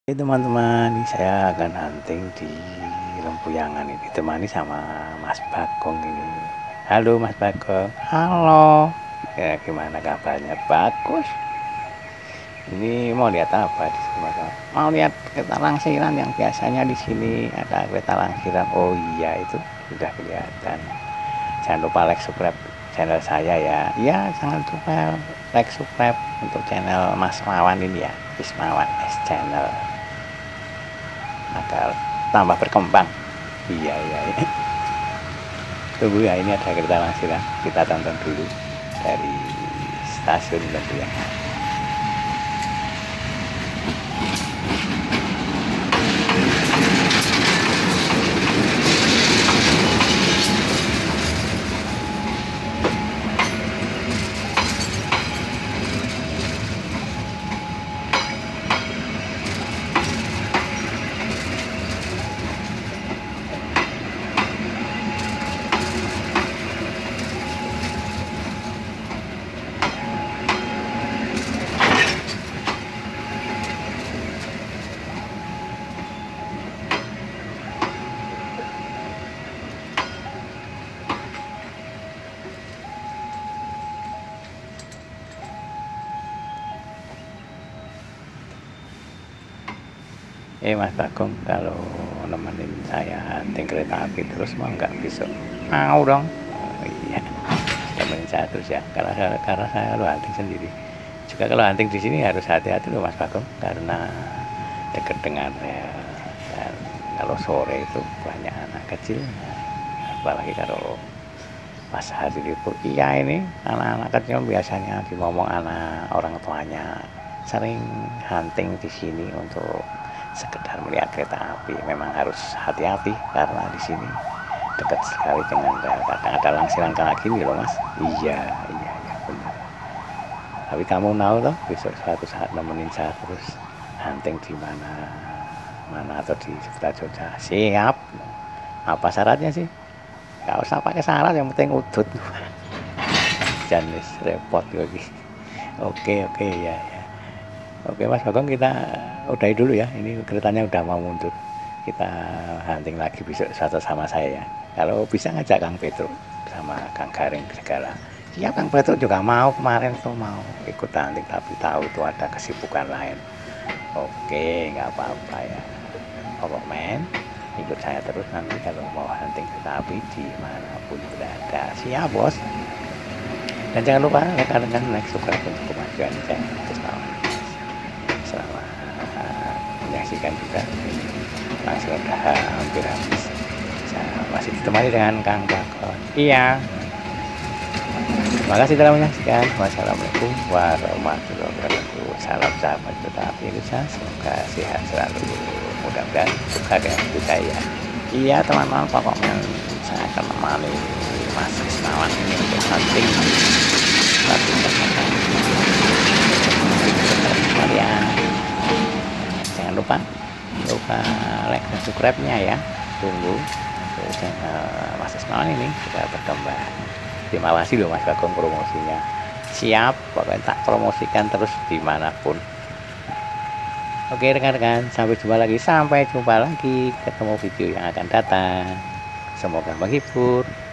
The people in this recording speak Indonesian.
Teman-teman, saya akan hunting di Lempuyangan ini, ditemani sama Mas Bagong ini. Halo Mas Bagong. Halo. Ya, gimana kabarnya? Bagus. Ini mau lihat apa di sini, Mas? Mau lihat kereta langsiran yang biasanya di sini ada kereta langsiran. Oh iya, itu sudah kelihatan. Jangan lupa like, subscribe channel saya ya. Iya, jangan lupa like, subscribe untuk channel Mas Mawan ini ya. Ismawan S Channel. Agar tambah berkembang. Iya. Tunggu ya, ini ada kereta langsiran. Kita tonton dulu dari stasiun Lempuyangan. Mas Bagong, kalau nemenin saya hunting kereta api terus mau nggak besok? Mau dong. Oh, iya, nemenin saya terus ya. Karena saya lo hunting sendiri. Juga kalau hunting di sini harus hati-hati loh Mas Bagong, karena dekat dengan rel. Dan kalau sore itu banyak anak kecil, apalagi kalau pas hari libur. Iya, ini anak-anak kecil biasanya dimomong anak orang tuanya sering hunting di sini untuk sekedar melihat kereta api. Memang harus hati-hati karena di sini dekat sekali dengan rel. Kadang ada langsiran kayak gini loh Mas. Iya benar. Tapi kamu tahu loh, besok suatu saat nemenin saya terus hunting di mana atau di sekitar Jogja. Siap. Apa syaratnya sih? Gak usah pakai syarat, yang penting udut. Jangan repot lagi. Oke ya. Oke Mas Bagong, kita udahi dulu ya. Ini keretanya udah mau mundur. Kita hunting lagi besok sama saya ya. Kalau bisa ngajak Kang Petro sama Kang Garing segala. Siap, Kang Petro juga mau, kemarin tuh mau ikut hunting tapi tahu itu ada kesibukan lain. Oke, nggak apa-apa ya. Men, ikut saya terus nanti kalau mau hunting kereta api dimanapun berada. Siap bos. Dan jangan lupa rekan-rekan like, subscribe untuk kemajuan channel. Selamat menyaksikan juga. Langsung udah hampir habis. Saya masih ditemani dengan Kang Bagong. Iya. Terima kasih telah menyaksikan. Wassalamualaikum warahmatullahi wabarakatuh. Salam sahabat kereta api Indonesia. Semoga sehat selalu. Mudah-mudahan suka dengan kita ya. Iya teman-teman, pokoknya saya akan menemani Mas Ismawan ini untuk hunting. Jangan lupa like dan subscribe-nya ya. Tunggu Mas Ismawan ini sudah berkembang. Terima kasih loh Mas Bagong promosinya. Siap, pokoknya tak promosikan terus dimanapun. Oke rekan-rekan, sampai jumpa lagi. Ketemu video yang akan datang. Semoga menghibur.